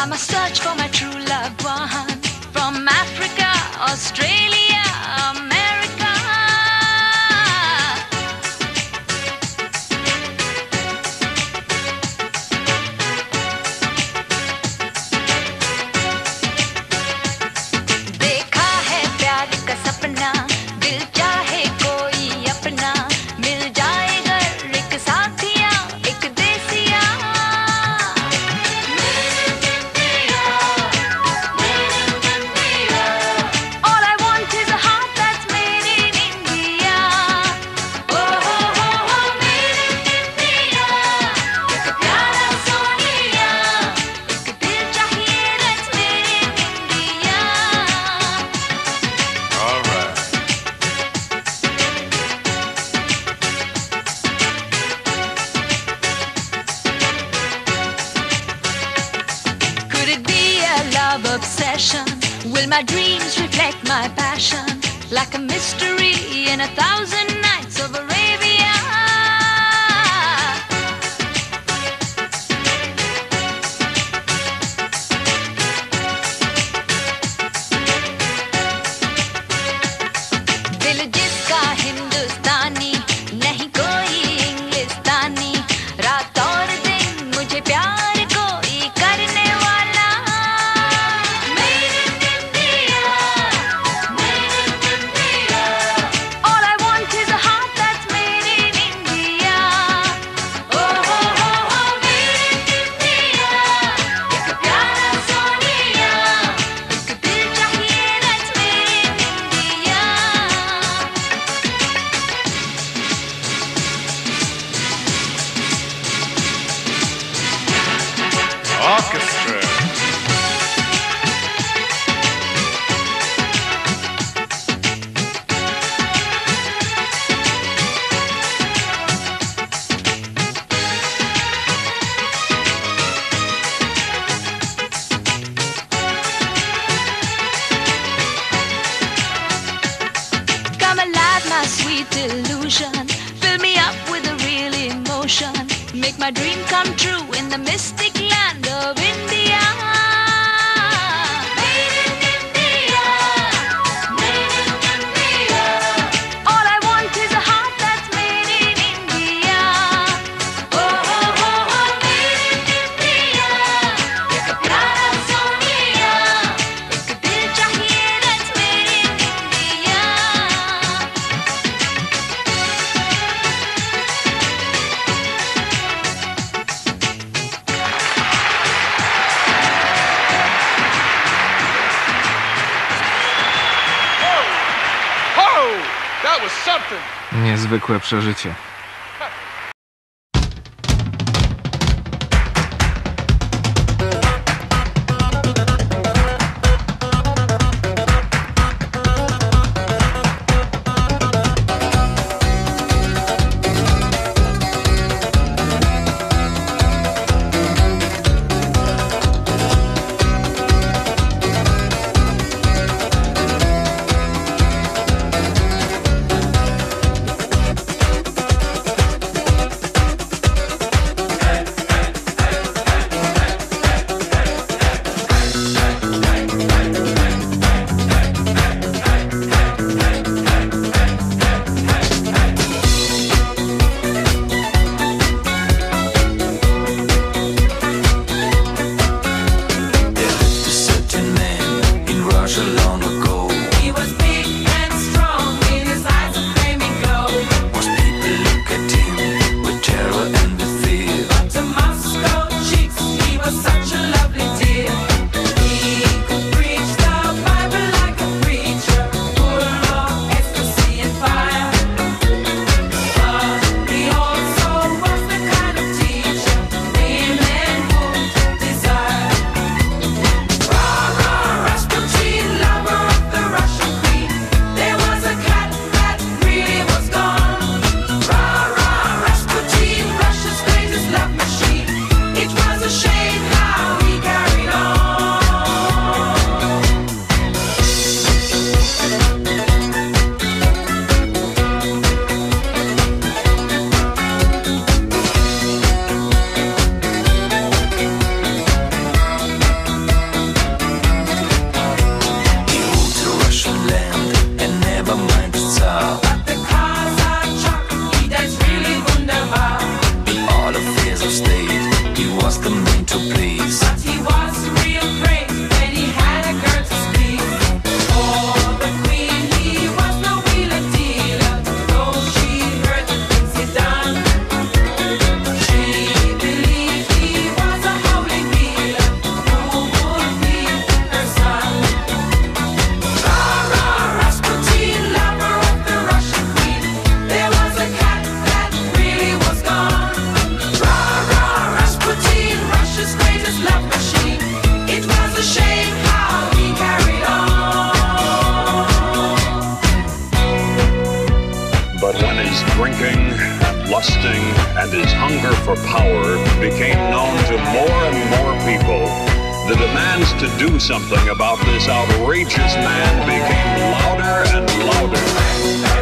I must search for my true loved one from Africa, Australia, America. देखा है प्यार का सपना, दिल चाहे कोई अपना, मिल जाए घर एक साथिया, एक देसिया. All I want is a heart that's made in India. Oh, oh, oh, oh, made in India. एक प्यारा सोनिया, एक दिल चाहिए that's made in India. All right. Could it be a love obsession? Will my dreams reflect my passion? Like a mystery in 1,000 nights of Arabia. दिल जिसका हिंदुस्तानी, नहीं कोई इंग्लिस्तानी, रात और दिन मुझे प्यार कोई करने वाला. Made in India, made in India. All I want is a heart that's made in India. Oh, oh, oh, oh, made in India. एक प्यारा सोनिया, एक दिल चाहिए that's made in India. Orchestra. Come alive, my sweet illusion. Fill me up with a real emotion. Make my dream come true in the mystic land of India. Made in India, made in India. All I want is a heart that's made in India. Oh, oh, oh, oh, made in India. एक प्यारा सोनिया, एक दिल चाहिए that's made in India. Oh, that was something. Niezwykłe przeżycie. for power became known to more and more people, the demands to do something about this outrageous man became louder and louder.